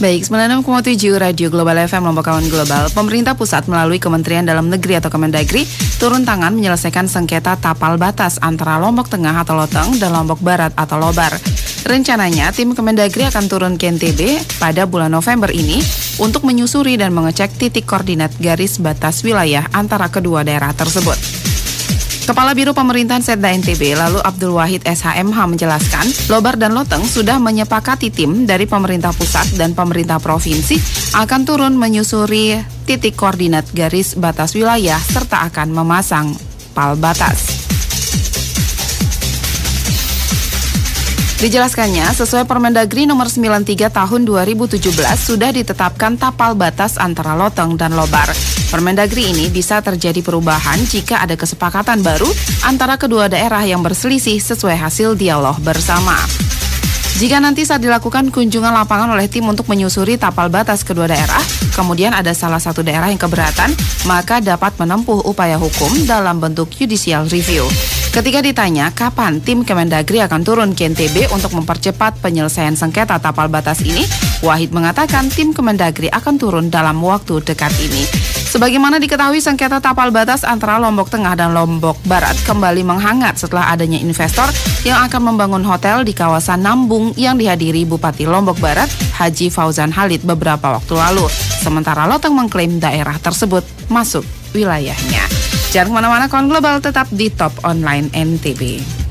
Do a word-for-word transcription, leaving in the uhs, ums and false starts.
Baik, sembilan puluh enam koma tujuh Radio Global F M Lombok Kawan Global. Pemerintah pusat melalui Kementerian Dalam Negeri atau Kemendagri turun tangan menyelesaikan sengketa tapal batas antara Lombok Tengah atau Loteng dan Lombok Barat atau Lobar. Rencananya tim Kemendagri akan turun ke N T B pada bulan November ini untuk menyusuri dan mengecek titik koordinat garis batas wilayah antara kedua daerah tersebut. Kepala Biro Pemerintahan Setda N T B lalu Abdul Wahid S H M H menjelaskan, Lobar dan Loteng sudah menyepakati tim dari pemerintah pusat dan pemerintah provinsi akan turun menyusuri titik koordinat garis batas wilayah serta akan memasang pal batas. Dijelaskannya, sesuai Permendagri nomor sembilan puluh tiga tahun dua ribu tujuh belas sudah ditetapkan tapal batas antara Loteng dan Lobar. Permendagri ini bisa terjadi perubahan jika ada kesepakatan baru antara kedua daerah yang berselisih sesuai hasil dialog bersama. Jika nanti saat dilakukan kunjungan lapangan oleh tim untuk menyusuri tapal batas kedua daerah, kemudian ada salah satu daerah yang keberatan, maka dapat menempuh upaya hukum dalam bentuk judicial review. Ketika ditanya kapan tim Kemendagri akan turun ke N T B untuk mempercepat penyelesaian sengketa tapal batas ini, Wahid mengatakan tim Kemendagri akan turun dalam waktu dekat ini. Sebagaimana diketahui, sengketa tapal batas antara Lombok Tengah dan Lombok Barat kembali menghangat setelah adanya investor yang akan membangun hotel di kawasan Nambung yang dihadiri Bupati Lombok Barat, Haji Fauzan Halid beberapa waktu lalu. Sementara Loteng mengklaim daerah tersebut masuk wilayahnya. Jangan kemana-mana, kawan global, tetap di Top Online N T B.